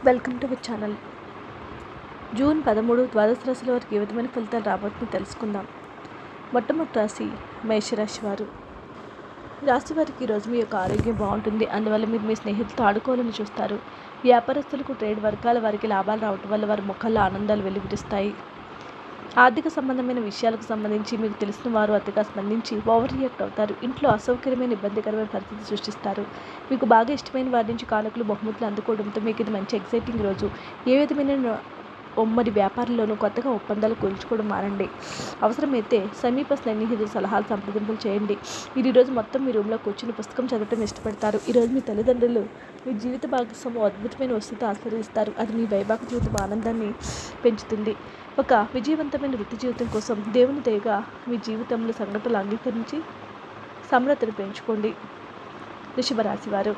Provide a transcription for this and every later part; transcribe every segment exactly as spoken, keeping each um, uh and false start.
Welcome to our channel. June పదమూడు ద్వాదశ రాశుల వారికి ఏ విధమైన ఫలితాలు రాబోతుందో తెలుసుకుందాం. మొట్టమొదటి రాశి మేషరాశి వారు. రాశి వారికి ఈరోజు మీ యొక్క ఆరోగ్యం బాగుంటుంది. అందువల్ల మీరు మీ స్నేహితులతో ఆడుకోవాలని చూస్తారు. వ్యాపారస్తులకు, ట్రేడ్ వర్గాల వారికి లాభాలు రావటం వల్ల వారి ముఖాల్లో ఆనందాలు వెలువరిస్తాయి. ఆర్థిక సంబంధమైన విషయాలకు సంబంధించి మీకు తెలిసిన వారు అతిగా స్పందించి ఓవర్ రియాక్ట్ అవుతారు. ఇంట్లో అసౌకర్యమైన, ఇబ్బందికరమైన పరిస్థితి సృష్టిస్తారు. మీకు బాగా ఇష్టమైన వారి నుంచి కానుకలు, బహుమతులు అందుకోవడంతో మీకు ఇది మంచి ఎక్సైటింగ్ రోజు. ఏ విధమైన ఉమ్మడి వ్యాపారంలోనూ కొత్తగా ఒప్పందాలు కూల్చుకోవడం మానండి. అవసరమైతే సమీప సన్నిహితుల సలహాలు సంప్రదింపులు చేయండి. మీరు ఈరోజు మొత్తం మీ రూమ్లో కూర్చుని పుస్తకం చదవటం ఇష్టపడతారు. ఈరోజు మీ తల్లిదండ్రులు మీ జీవిత భాగస్వామి అద్భుతమైన వస్తువుతో ఆస్వాదిస్తారు. అది మీ వైవాహిక జీవితం ఆనందాన్ని పెంచుతుంది. ఒక విజయవంతమైన వృత్తి జీవితం కోసం దేవుని దయగా మీ జీవితంలో సంఘటనలు అంగీకరించి సమర్థతను పెంచుకోండి. వృషభ రాశి వారు.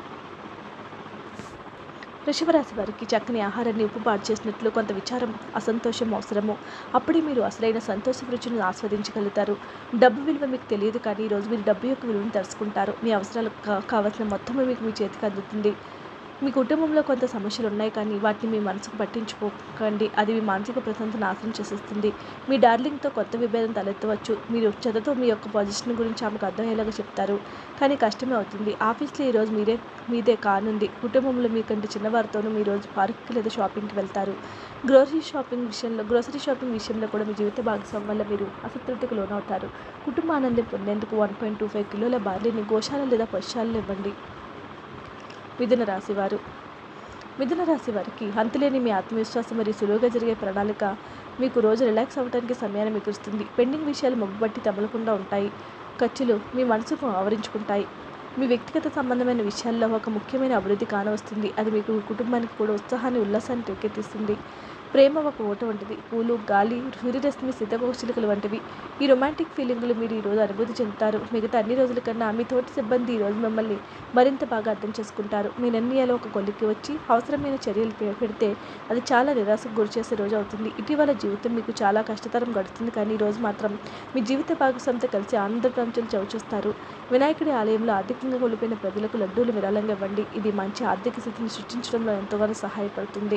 వృషభ రాశి వారికి చక్కని ఆహారాన్ని ఉప్పుపాటు చేసినట్లు కొంత విచారం, అసంతోషం అవసరము. అప్పుడే మీరు అసలైన సంతోష రుచిని ఆస్వాదించగలుగుతారు. డబ్బు విలువ మీకు తెలియదు, కానీ ఈరోజు మీరు డబ్బు యొక్క విలువను తెలుసుకుంటారు. మీ అవసరాలకు కావాల్సిన మొత్తమే మీకు మీ చేతికి అందుతుంది. మీ కుటుంబంలో కొంత సమస్యలు ఉన్నాయి, కానీ వాటిని మీ మనసుకు పట్టించుకోకండి. అది మీ మానసిక ప్రశాంతత నాశనం చేసేస్తుంది. మీ డార్లింగ్తో కొత్త విభేదం తలెత్తవచ్చు. మీరు చెదతో మీ యొక్క పొజిషన్ గురించి ఆమెకు అర్థమయ్యేలాగా చెప్తారు, కానీ కష్టమే అవుతుంది. ఆఫీస్లో ఈరోజు మీరే మీదే కానుంది. కుటుంబంలో మీకంటే చిన్నవారితోనూ మీ రోజు పార్క్కి లేదా షాపింగ్కి వెళ్తారు. గ్రోసరీ షాపింగ్ విషయంలో గ్రోసరీ షాపింగ్ విషయంలో కూడా మీ జీవిత భాగస్వామి వల్ల మీరు అసంతృప్తికి లోనవుతారు. కుటుంబ ఆనందం పొందేందుకు వన్ పాయింట్ టూ ఫైవ్ కిలోల బార్లీని గోశాల లేదా పశుశాలలో ఇవ్వండి. మిథున రాశి వారు. మిథున రాశి వారికి అంతులేని మీ ఆత్మవిశ్వాసం మరియు సులువుగా జరిగే ప్రణాళిక మీకు రోజు రిలాక్స్ అవ్వడానికి సమయాన్ని మిగులుస్తుంది. పెండింగ్ విషయాలు మొగ్గుబట్టి తమలకుండా ఉంటాయి. ఖర్చులు మీ మనసుకు ఆవరించుకుంటాయి. మీ వ్యక్తిగత సంబంధమైన విషయాల్లో ఒక ముఖ్యమైన అభివృద్ధి కానవస్తుంది. అది మీకు కుటుంబానికి కూడా ఉత్సాహాన్ని, ఉల్లాసాన్ని రేకెత్తిస్తుంది. ప్రేమ ఒక ఓట వంటిది. పూలు, గాలి, సూర్యరశ్మి, సీతాకోకచిలుకలు వంటివి. ఈ రొమాంటిక్ ఫీలింగులు మీరు ఈరోజు అనుభూతి చెందుతారు. మిగతా అన్ని రోజుల కన్నా మీ తోటి సిబ్బంది ఈరోజు మిమ్మల్ని మరింత బాగా అర్థం చేసుకుంటారు. మీ నిర్ణయాలు ఒక కొలిక్కి వచ్చి అవసరమైన చర్యలు పెడితే అది చాలా నిరాశకు గురిచేసే రోజు అవుతుంది. ఇటీవల జీవితం మీకు చాలా కష్టతరం గడుస్తుంది, కానీ ఈరోజు మాత్రం మీ జీవిత భాగస్వామితో కలిసి ఆనందప్రాంచులు చవిచూస్తారు. వినాయకుడి ఆలయంలో ఆర్థికంగా కోల్పోయిన ప్రజలకు లడ్డూలు విరాళంగా ఇవ్వండి. ఇది మంచి ఆర్థిక స్థితిని సృష్టించడంలో ఎంతగానో సహాయపడుతుంది.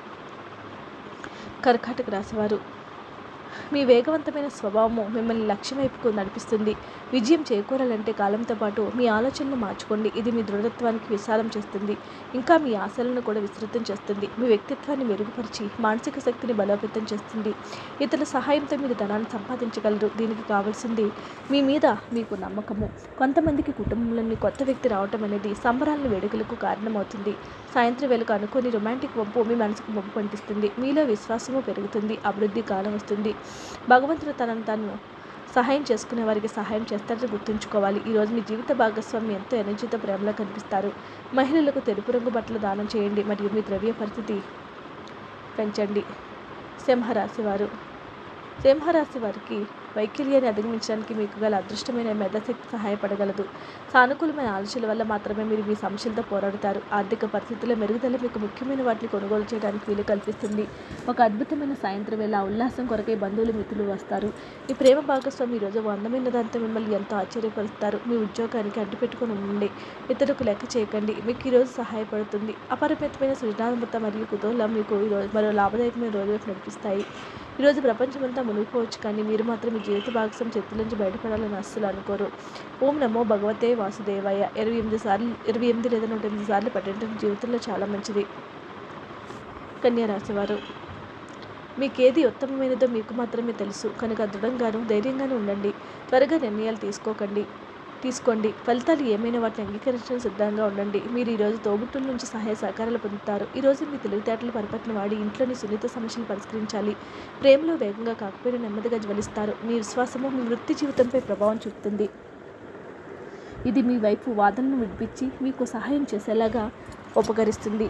కర్కాటక రాశివారు. మీ వేగవంతమైన స్వభావము మిమ్మల్ని లక్ష్యం వైపుకు నడిపిస్తుంది. విజయం చేకూరాలంటే కాలంతో పాటు మీ ఆలోచనలు మార్చుకోండి. ఇది మీ దృఢత్వానికి విశాలం చేస్తుంది, ఇంకా మీ ఆశలను కూడా విస్తృతం చేస్తుంది. మీ వ్యక్తిత్వాన్ని మెరుగుపరిచి మానసిక శక్తిని బలోపేతం చేస్తుంది. ఇతరుల సహాయంతో మీరు ధనాన్ని సంపాదించగలరు. దీనికి కావాల్సింది మీ మీద మీకు నమ్మకము. కొంతమందికి కుటుంబంలో మీ కొత్త వ్యక్తి రావటం అనేది సంబరాలను, వేడుకలకు కారణమవుతుంది. సాయంత్రం వేళకు అనుకోని రొమాంటిక్ వంపు మీ మనసుకు మొగ్గు పంటిస్తుంది. మీలో విశ్వాసము పెరుగుతుంది. అభివృద్ధి కాలం వస్తుంది. భగవంతుడు తనను తాను సహాయం చేసుకునే వారికి సహాయం చేస్తారని గుర్తుంచుకోవాలి. ఈరోజు మీ జీవిత భాగస్వామి ఎంతో ఎనర్జీతో ప్రేమలో కనిపిస్తారు. మహిళలకు తెలుపు రంగు బట్టలు దానం చేయండి మరియు మీ ద్రవ్య పరిస్థితి పెంచండి. సింహరాశి వారు. సింహరాశి వారికి వైకల్యాన్ని అధిగమించడానికి మీకు గల అదృష్టమైన మెధాశక్తి సహాయపడగలదు. సానుకూలమైన ఆలోచనల వల్ల మాత్రమే మీరు మీ సమస్యలతో పోరాడుతారు. ఆర్థిక పరిస్థితుల్లో మెరుగుదల మీకు ముఖ్యమైన వాటిని కొనుగోలు చేయడానికి వీలు కల్పిస్తుంది. ఒక అద్భుతమైన సాయంత్రం వేళ ఉల్లాసం కొరకై బంధువులు, మిత్రులు వస్తారు. మీ ప్రేమ భాగస్వామి ఈరోజు అందమైన దాంతో మిమ్మల్ని ఎంతో ఆశ్చర్యపరుస్తారు. మీ ఉద్యోగానికి అడ్డుపెట్టుకుని ఉండండి. ఇతరులకు లెక్క చేయకండి. మీకు ఈరోజు సహాయపడుతుంది. అపరిమితమైన సృజనాత్మకత మరియు కుతూహలం మీకు ఈరోజు మరో లాభదాయకమైన రోజు వైపు నడిపిస్తాయి. ఈరోజు ప్రపంచమంతా మునిగిపోవచ్చు, కానీ మీరు మాత్రం మీ జీవిత భాగస్వామి చేతుల నుంచి బయటపడాలని అస్సలు అనుకోరు. ఓం నమో భగవతే వాసుదేవాయ ఇరవై ఎనిమిది సార్లు ఇరవై ఎనిమిది లేదా నూట ఎనిమిది సార్లు పఠించడం జీవితంలో చాలా మంచిది. కన్యా రాశివారు. మీకేది ఉత్తమమైనదో మీకు మాత్రమే తెలుసు కనుక దృఢంగాను, ధైర్యంగాను ఉండండి. త్వరగా నిర్ణయాలు తీసుకోకండి తీసుకోండి ఫలితాలు ఏమైనా వాటిని అంగీకరించడం సిద్ధంగా ఉండండి. మీరు ఈరోజు తోబుట్టుల నుంచి సహాయ సహకారాలు పొందుతారు. ఈరోజు మీ తెలివితేటలు పరిపత్ని వాడి ఇంట్లోని సున్నిత సమస్యలు పరిష్కరించాలి. ప్రేమలో వేగంగా కాకపోయినా నెమ్మదిగా జ్వలిస్తారు. మీ విశ్వాసము మీ వృత్తి జీవితంపై ప్రభావం చూపుతుంది. ఇది మీ వైపు వాదనను విడిపించి మీకు సహాయం చేసేలాగా ఉపకరిస్తుంది.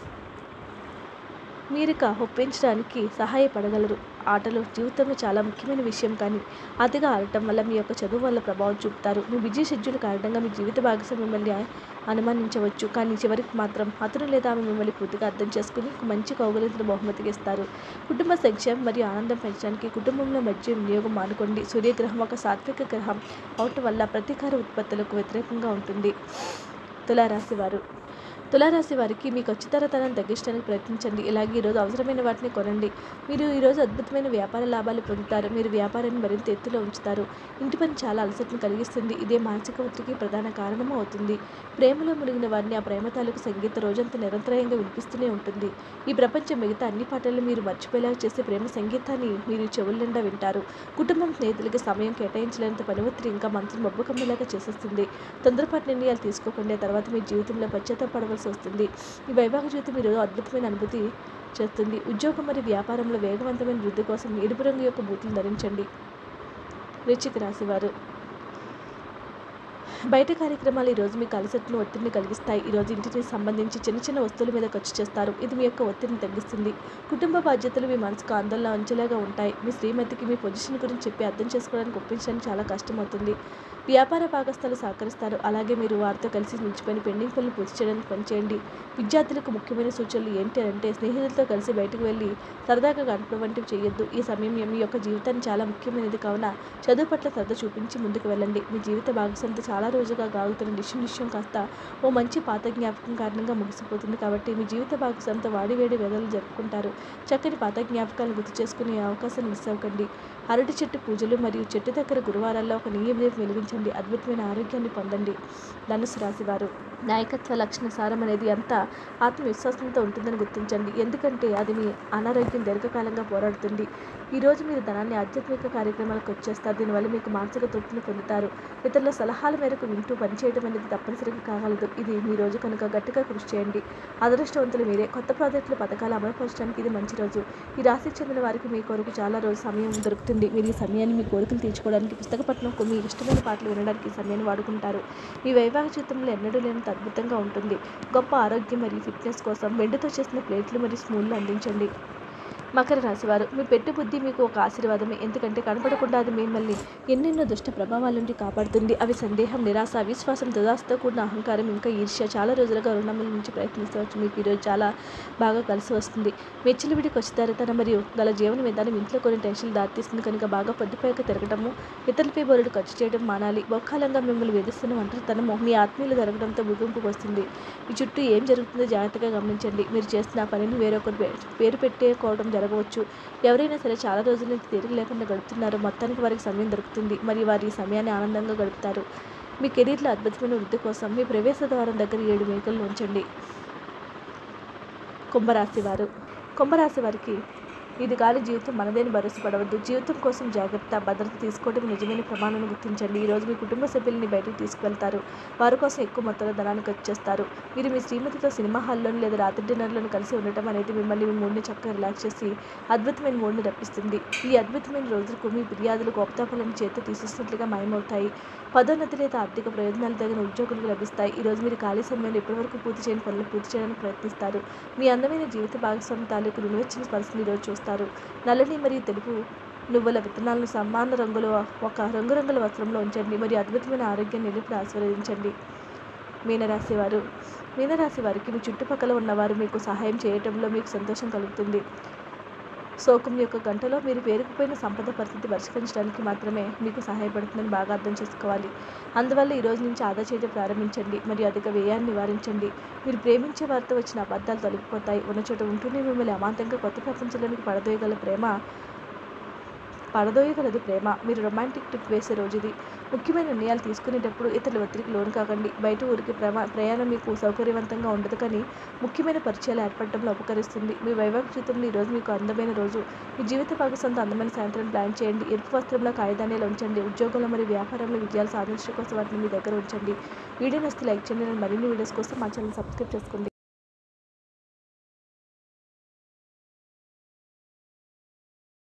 మీరిక ఒప్పించడానికి సహాయపడగలరు. ఆటలు జీవితంలో చాలా ముఖ్యమైన విషయం, కానీ అతిగా ఆడటం వల్ల మీ యొక్క చదువు వల్ల ప్రభావం చూపుతారు. మీ బిజీ షెడ్యూల్ కారణంగా మీ జీవిత భాగస్వామి మిమ్మల్ని అనుమానించవచ్చు, కానీ చివరికి మాత్రం అతను లేదా ఆమె మిమ్మల్ని పూర్తిగా అర్థం చేసుకుని మంచి కౌగలించిన బహుమతికి ఇస్తారు. కుటుంబ సంక్షేమం మరియు ఆనందం పెంచడానికి కుటుంబంలో మధ్య వినియోగం మానుకోండి. సూర్యగ్రహం ఒక సాత్విక గ్రహం అవటం వల్ల ప్రతీకార ఉత్పత్తులకు వ్యతిరేకంగా ఉంటుంది. తులారాశి వారు. తులారాశి వారికి మీ ఖచ్చితరతనాన్ని తగ్గించడానికి ప్రయత్నించండి. ఇలాగే ఈరోజు అవసరమైన వాటిని కొనండి. మీరు ఈరోజు అద్భుతమైన వ్యాపార లాభాలు పొందుతారు. మీరు వ్యాపారాన్ని మరింత ఎత్తులో ఉంచుతారు. ఇంటి పని చాలా అలసటను కలిగిస్తుంది. ఇదే మానసిక ఒత్తిడికి ప్రధాన కారణము అవుతుంది. ప్రేమలో మునిగిన వారిని ఆ ప్రేమ తాలూకు సంగీత రోజంతా నిరంతరాయంగా వినిపిస్తూనే ఉంటుంది. ఈ ప్రపంచం మిగతా అన్ని పాటలు మీరు మర్చిపోయేలా చేసే ప్రేమ సంగీతాన్ని మీరు చెవుల నిండా వింటారు. కుటుంబం స్నేహితులకి సమయం కేటాయించలేనంత పని ఒత్తిడి ఇంకా మనసును మబ్బుకమ్మేలాగా చేసేస్తుంది. తొందరపాటు నిర్ణయాలు తీసుకోకండి. తర్వాత మీ జీవితంలో పశ్చాత్తాపడవలసి వస్తుంది. ఈ వైవాహిక జీవితం ఈరోజు అద్భుతమైన అనుభూతి చేస్తుంది. ఉద్యోగం మరియు వ్యాపారంలో వేగవంతమైన వృద్ధి కోసం ఎరుపు రంగు యొక్క బూట్లు ధరించండి. వృశ్చిక రాశివారు బయట కార్యక్రమాలు ఈరోజు మీకు అలసటను ఒత్తిడిని కలిగిస్తాయి. ఈరోజు ఇంటికి సంబంధించి చిన్న చిన్న వస్తువుల మీద ఖర్చు చేస్తారు. ఇది మీ యొక్క ఒత్తిడిని తగ్గిస్తుంది. కుటుంబ బాధ్యతలు మీ మనసుకు ఆందోళన అంచెలాగా ఉంటాయి. మీ శ్రీమతికి మీ పొజిషన్ గురించి చెప్పి అర్థం చేసుకోవడానికి ఒప్పించడానికి చాలా కష్టమవుతుంది. వ్యాపార భాగస్థాలు సహకరిస్తారు. అలాగే మీరు వారితో కలిసి నిలిచిపోయిన పెండింగ్ పనులు పూర్తి చేయడానికి పనిచేయండి. విద్యార్థులకు ముఖ్యమైన సూచనలు ఏంటి అంటే స్నేహితులతో కలిసి బయటకు వెళ్ళి సరదాగా గడపడం వంటివి చేయొద్దు. ఈ సమయం మీ యొక్క జీవితాన్ని చాలా ముఖ్యమైనది కావున చదువు పట్ల శ్రద్ధ చూపించి ముందుకు వెళ్ళండి. మీ జీవిత భాగస్వామితో చాలా రోజుగా గాగుతున్న డిషన్ విషయం కాస్త ఓ మంచి పాత జ్ఞాపకం కారణంగా ముగిసిపోతుంది. కాబట్టి మీ జీవిత భాగస్వామితో వాడి వేడి వేదలు జరుపుకుంటారు. చక్కని పాత జ్ఞాపకాలను గుర్తు చేసుకునే అవకాశాన్ని మిస్ అవ్వకండి. అరటి చెట్టు పూజలు మరియు చెట్టు దగ్గర గురువారాల్లో ఒక నెయ్యి దీపం వెలిగించండి. అద్భుతమైన ఆరోగ్యాన్ని పొందండి. ధనుసు రాశివారు నాయకత్వ లక్షణ సారం అనేది అంత ఆత్మవిశ్వాసంతో ఉంటుందని గుర్తించండి. ఎందుకంటే అది మీ అనారోగ్యం దీర్ఘకాలంగా పోరాడుతుంది. ఈరోజు మీరు ధనాన్ని ఆధ్యాత్మిక కార్యక్రమాలకు వచ్చేస్తారు. దీనివల్ల మీకు మానసిక తృప్తిని పొందుతారు. ఇతరుల సలహాల మేరకు వింటూ పనిచేయడం అనేది తప్పనిసరిగా కాగలదు. ఇది మీ రోజు కనుక గట్టిగా కృషి చేయండి. అదృష్టవంతులు మీరే. కొత్త ప్రాజెక్టుల పథకాలు అమలుపరచడానికి ఇది మంచి రోజు. ఈ రాశికి చెందిన వారికి మీ కొరకు చాలా రోజు సమయం దొరుకుతుంది. మీరు ఈ సమయాన్ని మీ కోరికలు తీర్చుకోవడానికి, పుస్తక పఠనంకు, మీ ఇష్టమైన పాటలు వినడానికి ఈ సమయాన్ని వాడుకుంటారు. మీ వైవాహిక జీవితంలో ఎన్నడూ లేనంత అద్భుతంగా ఉంటుంది. గొప్ప ఆరోగ్యం మరియు ఫిట్నెస్ కోసం వెండితో చేసిన ప్లేట్లు మరియు స్పూన్లు అందించండి. మకర రాశివారు మీ పెట్టు బుద్ధి మీకు ఒక ఆశీర్వాదమే. ఎందుకంటే కనపడకుండా అది మిమ్మల్ని ఎన్నెన్నో దుష్ట ప్రభావాల నుండి కాపాడుతుంది. అవి సందేహం, నిరాశ, విశ్వాసం, దురాశతో కూడిన అహంకారం, ఇంకా ఈర్ష్య. చాలా రోజులుగా రుణముల నుంచి ప్రయత్నించవచ్చు. మీకు ఈరోజు చాలా బాగా కలిసి వస్తుంది. మెచ్చిలివిడి ఖచ్చితరతన మరియు గల జీవన విధానం ఇంట్లో కొన్ని టెన్షన్లు దారితీస్తుంది కనుక బాగా పొద్దుపోయాక తిరగటము, ఇతరులపై బోరుడు ఖర్చు చేయడం మానాలి. బొక్కాలంగా మిమ్మల్ని వేధిస్తున్న ఒంటరితనము మీ ఆత్మీయులు జరగడంతో ముగింపుకు వస్తుంది. మీ చుట్టూ ఏం జరుగుతుందో జాగ్రత్తగా గమనించండి. మీరు చేస్తున్న పనిని వేరొకరు పేరు పెట్టేకోవడం జరగవచ్చు. ఎవరైనా సరే చాలా రోజుల నుంచి తీరిక లేకుండా గడుపుతున్నారు. మొత్తానికి వారికి సమయం దొరుకుతుంది మరియు వారి ఈ సమయాన్ని ఆనందంగా గడుపుతారు. మీ కెరీర్లో అద్భుతమైన వృద్ధి కోసం మీ ప్రవేశ ద్వారం దగ్గర ఏడు మేకలను ఉంచండి. కుంభరాశి వారు కుంభరాశి వారికి ఇది కాని జీవితం మనదేని భరోసా పడవద్దు. జీవితం కోసం జాగ్రత్త, భద్రత తీసుకోవడం నిజమైన ప్రమాణాలను గుర్తించండి. ఈరోజు మీ కుటుంబ సభ్యులని బయటకు తీసుకువెళ్తారు. వారి కోసం ఎక్కువ మొత్తంలో ధనాన్ని ఖర్చు చేస్తారు. మీరు మీ శ్రీమతితో సినిమా హాల్లోని లేదా రాత్రి డిన్నర్లను కలిసి ఉండటం అనేది మిమ్మల్ని మీ మూడ్ని చక్కగా రిలాక్స్ చేసి అద్భుతమైన మూడ్ని రప్పిస్తుంది. ఈ అద్భుతమైన రోజులకు మీ ఫిర్యాదులు కోపతాపాలను చేత తీసేసినట్లుగా మాయమవుతాయి. పదోన్నతి లేదా ఆర్థిక ప్రయోజనాలు తగిన ఉద్యోగులకు లభిస్తాయి. ఈరోజు మీరు ఖాళీ సమయంలో ఇప్పటివరకు పూర్తి చేయని పనులు పూర్తి చేయడానికి ప్రయత్నిస్తారు. మీ అందమైన జీవిత భాగస్వామి తాలూకు నునువెచ్చని స్పర్శను ఈరోజు చూస్తారు. నల్లని మరియు తెలుపు నువ్వుల విత్తనాలను సమాన రంగులో ఒక రంగురంగుల వస్త్రంలో ఉంచండి మరియు అద్భుతమైన ఆరోగ్యాన్ని నిలుపుని ఆశీర్వదించండి. మీనరాశి వారు మీనరాశి వారికి మీ చుట్టుపక్కల ఉన్నవారు మీకు సహాయం చేయటంలో మీకు సంతోషం కలుగుతుంది. శోకం యొక్క గంటలో మీరు పేరుకుపోయిన సంపద పరిస్థితి పరిష్కరించడానికి మాత్రమే మీకు సహాయపడుతుందని బాగా అర్థం చేసుకోవాలి. అందువల్ల ఈ రోజు నుంచి ఆదా చేయడం ప్రారంభించండి మరియు అధిక వ్యయాన్ని నివారించండి. మీరు ప్రేమించే వారితో వచ్చిన అబద్ధాలు తొలగిపోతాయి. ఉన్న చోట ఉంటూనే మిమ్మల్ని అమాంతంగా కొత్త ప్రపంచంలోనికి పడదోయగల ప్రేమ పడదోయగలది ప్రేమ. మీరు రొమాంటిక్ ట్రిప్ వేసే రోజు ఇది. ముఖ్యమైన నిర్ణయాలు తీసుకునేటప్పుడు ఇతరుల ఒత్తిడికి లోను కాకండి. బయట ఊరికి ప్రమా ప్రయాణం మీకు సౌకర్యవంతంగా ఉండదు కానీ ముఖ్యమైన పరిచయాలు ఏర్పడటంలో ఉపకరిస్తుంది. మీ వైవాహిక జీవితంలో ఈరోజు మీకు అందమైన రోజు. మీ జీవిత భాగస్వామితో అందమైన సాయంత్రం ప్లాన్ చేయండి. ఎరుపు వస్త్రంలో కాగితాన్ని ఉంచండి. ఉద్యోగంలో మరియు వ్యాపారంలో విజయాలు సాధించడం కోసం వాటిని మీ దగ్గర ఉంచండి. వీడియో నచ్చితే లైక్ చేయండి. మరిన్ని వీడియోస్ కోసం మా ఛానల్ సబ్స్క్రైబ్ చేసుకోండి.